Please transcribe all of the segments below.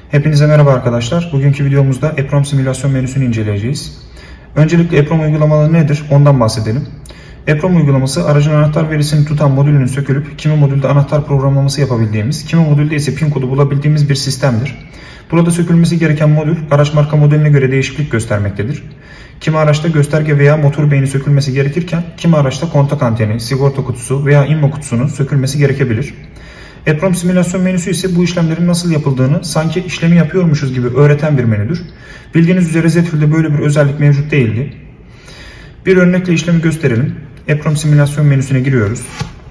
Hepinize merhaba arkadaşlar. Bugünkü videomuzda EPROM simülasyon menüsünü inceleyeceğiz. Öncelikle EPROM uygulamaları nedir? Ondan bahsedelim. EPROM uygulaması aracın anahtar verisini tutan modülünün sökülüp kimi modülde anahtar programlaması yapabildiğimiz, kimi modülde ise pin kodu bulabildiğimiz bir sistemdir. Burada sökülmesi gereken modül araç marka modeline göre değişiklik göstermektedir. Kimi araçta gösterge veya motor beyni sökülmesi gerekirken kimi araçta kontak anteni, sigorta kutusu veya inmo kutusunun sökülmesi gerekebilir. EPROM simülasyon menüsü ise bu işlemlerin nasıl yapıldığını sanki işlemi yapıyormuşuz gibi öğreten bir menüdür. Bildiğiniz üzere Zetfil'de böyle bir özellik mevcut değildi. Bir örnekle işlemi gösterelim. EPROM simülasyon menüsüne giriyoruz.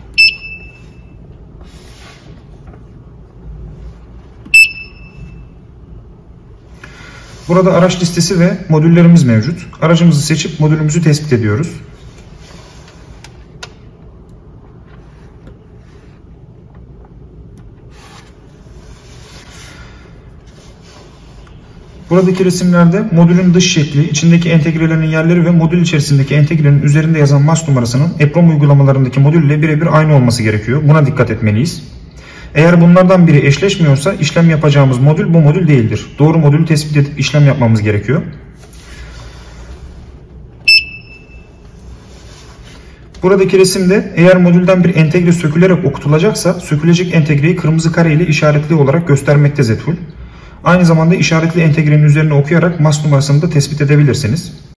Burada araç listesi ve modüllerimiz mevcut. Aracımızı seçip modülümüzü tespit ediyoruz. Buradaki resimlerde modülün dış şekli, içindeki entegrelerin yerleri ve modül içerisindeki entegrenin üzerinde yazan MAS numarasının EPROM uygulamalarındaki modülle birebir aynı olması gerekiyor. Buna dikkat etmeliyiz. Eğer bunlardan biri eşleşmiyorsa işlem yapacağımız modül bu modül değildir. Doğru modülü tespit edip işlem yapmamız gerekiyor. Buradaki resimde eğer modülden bir entegre sökülerek okutulacaksa sökülecek entegreyi kırmızı kare ile işaretli olarak göstermekte Zetfil. Aynı zamanda işaretli entegrenin üzerine okuyarak MAS numarasını da tespit edebilirsiniz.